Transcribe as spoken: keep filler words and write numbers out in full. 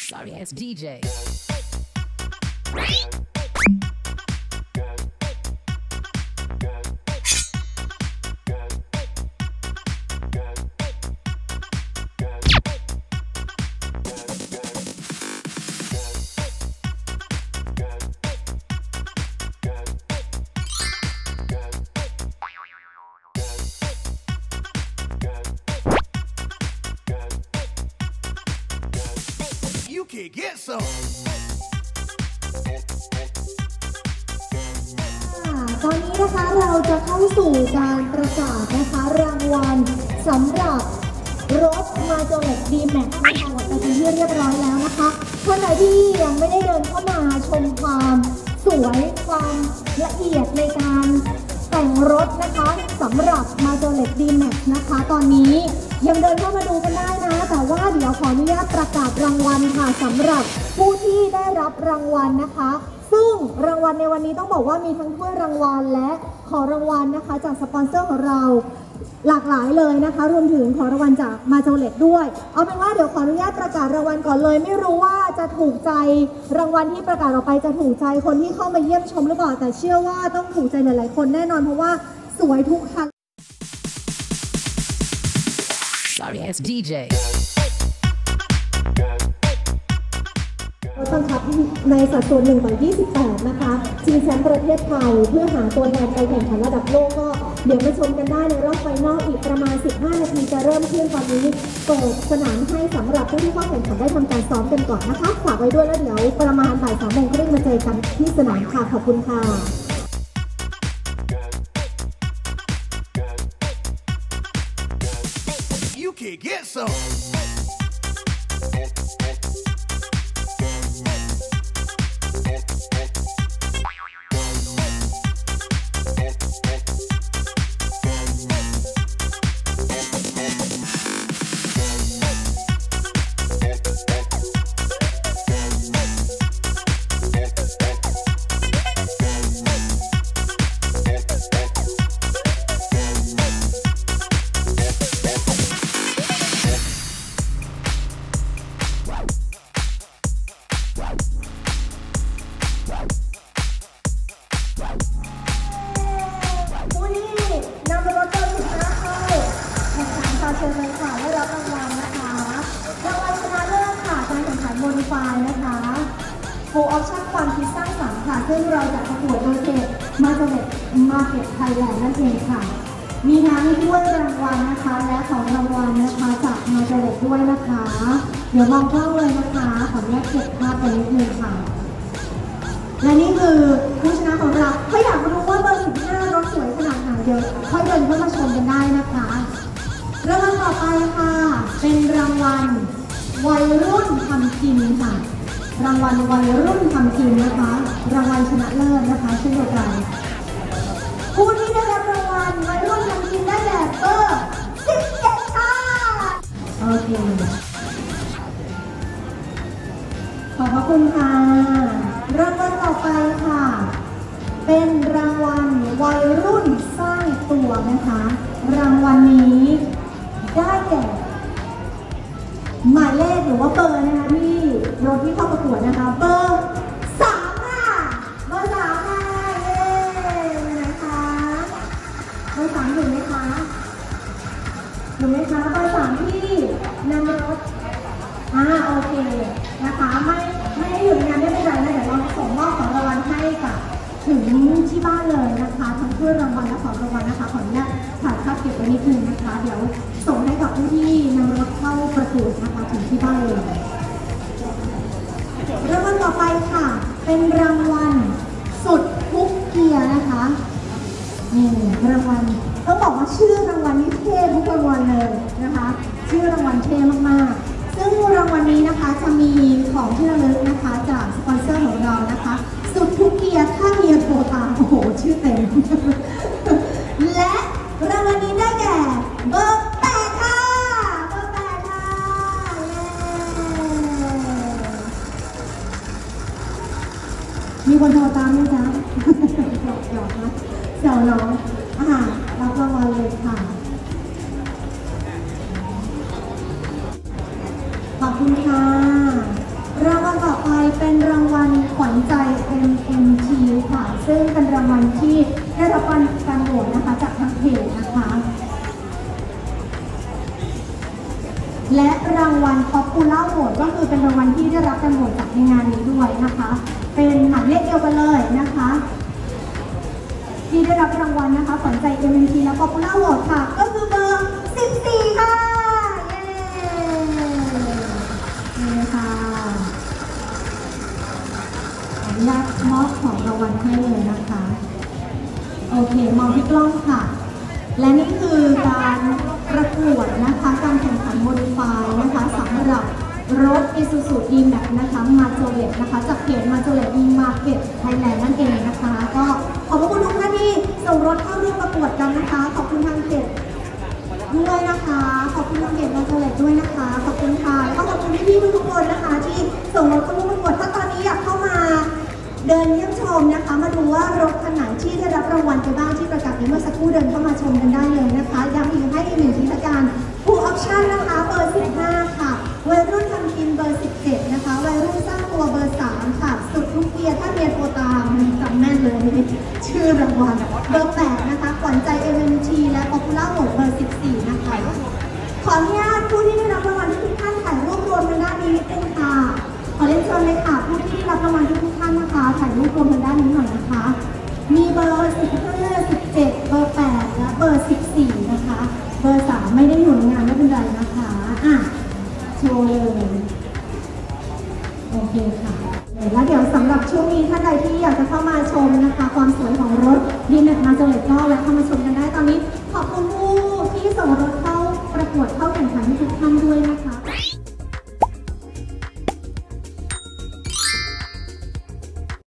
Sorry ass ดี เจ Get some. ตอนนี้นะคะเราจะเข้าสู่การประกาศนะคะรางวัลสำหรับรถมาโจเล็กดีแม็กซ์ในจังหวัดไปเป็นที่เรียบร้อยแล้วนะคะท่านใดที่ยังไม่ได้เดินเข้ามาชมความสวยความละเอียดในการแต่งรถนะคะสำหรับมาโจเล็กดีแม็กซ์นะคะตอนนี้ยังเดินเข้ามาดูกันได้นะแต่ว่าเดี๋ยวขออนุญาตประกาศรางวัลค่ะสำหรับผู้ที่ได้รับรางวัลนะคะซึ่งรางวัลในวันนี้ต้องบอกว่ามีทั้งถ้วยรางวัลและของรางวัลนะคะจากสปอนเซอร์ของเราหลากหลายเลยนะคะรวมถึงของรางวัลจากมาโจเล็กด้วยเอาเป็นว่าเดี๋ยวขออนุญาตประกาศรางวัลก่อนเลยไม่รู้ว่าจะถูกใจรางวัลที่ประกาศออกไปจะถูกใจคนที่เข้ามาเยี่ยมชมหรือเปล่าแต่เชื่อว่าต้องถูกใจหลายๆคนแน่นอนเพราะว่าสวยทุกคัน Sorry ass ดี เจรถบังคับในสัดส่วนหนึ่งต่อยี่สิบแปดนะคะชิงแชมป์ประเทศไทยเพื่อหาตัวแทนไปแข่งขันระดับโลกก็เดี๋ยวมาชมกันได้ในรอบไฟนอลอีกประมาณสิบห้านาทีจะเริ่มขึ้นตอนนี้เปิดสนามให้สำหรับผู้ที่เข้าแข่งขันได้ทำการซ้อมกันก่อนนะคะฝากไว้ด้วยแล้วเดี๋ยวประมาณบ่ายสามโมงครึ่งมาเจอกันที่สนามค่ะขอบคุณค่ะ You can get some. เชิญเลยค่ะได้รับรางวัลนะคะรางวัลชนะเลิศค่ะการแข่งขันโมดิฟายนะคะ Full Option ความคิดสร้างสรรค์ค่ะซึ่งเราจะประกวดโดยเพจมาโจเล็กมาร์เก็ตไทยแลนด์นั่นเองค่ะมีทั้งถ้วยรางวัลนะคะและของรางวัลนะคะจากมาโจเล็กด้วยนะคะเดี๋ยวมองกล้องเลยนะคะขออนุญาตเก็บภาพไปนิดนึงค่ะและนี่คือผู้ชนะของเราถ้าอยากรู้ว่าเบอร์สิบห้ารถสวยขนาดไหนเดี๋ยวค่อยเดินเข้ามาชมกันได้นะคะรางวัลต่อไปค่ะเป็นรางวัลวัยรุ่นทำกินค่ะรางวัลวัยรุ่นทำกินนะคะรางวัลชนะเลิศนะคะเช่นเดียวกันผู้ที่ได้รับรางวัลวัยรุ่นทำกินได้แก่เบอร์สิบเจ็ดค่ะโอเคขอบพระคุณค่ะรางวัลต่อไปค่ะเป็นรางวัลวัยรุ่นสร้างตัวนะคะรางวัลนี้ได้แก่หมายเลขหรือว่าเบอร์นะคะที่รถที่เข้าประกวดนะคะเบอร์สามค่ะเบอร์สามค่ะเย้นะคะเบอร์สามอยู่ไหมคะอยู่ไหมคะเบอร์สามที่นำรถอ่าโอเคนะคะไม่ไม่ได้อยู่ในงานไม่เป็นไรนะเดี๋ยวเราส่งมอบของรางวัลให้กับถึงที่บ้านเลยนะคะทั้งถ้วยรางวัลและของรางวัลนะคะขออนุญาตถ่ายภาพเก็บไว้นิดนึงนะคะเดี๋ยวส่งให้กับผู้ที่นำรถเข้าประกวดนะคะถึงที่บ้านเลยรางวัลต่อไปค่ะเป็นรางวัลสุดทุกเกียร์นะคะนี่รางวัลต้องบอกว่าชื่อรางวัลนี้เท่ทุกรางวัลเลยนะคะชื่อรางวัลเท่มากๆซึ่งรางวัลนี้นะคะจะมีของที่ระลึกนะคะจากสปอนเซอร์ของเรานะคะสุดทุกเกียร์ถ้าเมียโทรตามโอ้โหชื่อเต็มและรางวัลนี้ได้แก่เบอร์แปดค่ะเบอร์แปดค่ะมีคนโทรตามไหมจ๊ะหยอกหยอกนะเสี่ยวน้องอ่ารับรางวัลเลยค่ะขอบคุณค่ะรใจ เอ็ม เอ็ม ที ค่ะซึ่งเป็นรางวัลที่ได้รับการโหวตนะคะจากทางเพจนะคะและรางวัล Popular Vote ก็คือเป็นรางวัลที่ได้รับการโหวตจากในงานนี้ด้วยนะคะเป็นหมายเลขเดียวกันเลยนะคะที่ได้รับรางวัลนะคะขวัญใจ เอ็ม เอ็ม ที และ Popular Vote ค่ะก็คือเบอร์สิบสี่ค่ะเย้นี่ค่ะขออนุญาตมอบของรางวัลให้เลยนะคะโอเคมองที่กล้องค่ะและนี่คือการประกวดนะคะการแข่งขันโมดิฟายนะคะสำหรับรถ Isuzu D-Max นะคะมาโจเลตนะคะจากเพจมาโจเลต E-Market Thailand นั่นเองนะคะก็ขอบคุณทุกท่านที่ส่งรถเข้าร่วมประกวดกันนะคะขอบคุณทางเพจด้วยนะคะขอบคุณทางเพจมาโจเลตด้วยนะคะขอบคุณค่ะแล้วก็ขอบคุณพี่ๆทุกคนนะคะที่ส่งรถเข้าร่วมประกวดถ้าตอนนี้อยากเข้ามาเดินเยี่ยมชมนะคะมาดูว่ารถคันไหนที่ได้รับรางวัลไปบ้างที่ประกาศไปเมื่อสักครู่เดินเข้ามาชมกันได้เลยนะคะย้ำอีกให้อีกหนึ่งทีละกันผู้ออปชั่นนะคะเบอร์สิบห้าค่ะวัยรุ่นทำกินเบอร์สิบเจ็ดนะคะวัยรุ่นสร้างตัวเบอร์สามค่ะสุดทุกเกียร์ถ้าเรียนโปรตามจำแม่นเลยชื่อรางวัลเบอร์แปดนะคะขวัญใจ เอ็ม เอ็ม ที และ Popular Vote เบอร์สิบสี่นะคะขออนุญาตผู้ที่ได้รับรางวัลทุกท่านถ่ายรูปรวมทางด้านนี้นิดนึงค่ะขอเรียนเชิญเลยค่ะผู้ที่ได้รับรางวัลทุกท่านนะคะถ่ายรูปรวมทางด้านนี้หน่อยนะคะมีเบอร์สิบห้า สิบเจ็ดเบอร์แปดและเบอร์สิบสี่นะคะเบอร์สามไม่ได้อยู่ในงานไม่เป็นไรนะคะอ่ะโชว์เลยโอเคค่ะแล้วเดี๋ยวสำหรับช่วงนี้ท่านใดที่อยากจะเข้ามาชมนะคะความสวยของรถดีแม็กมาโจเลตก็แวะเข้ามาชมกันได้ตอนนี้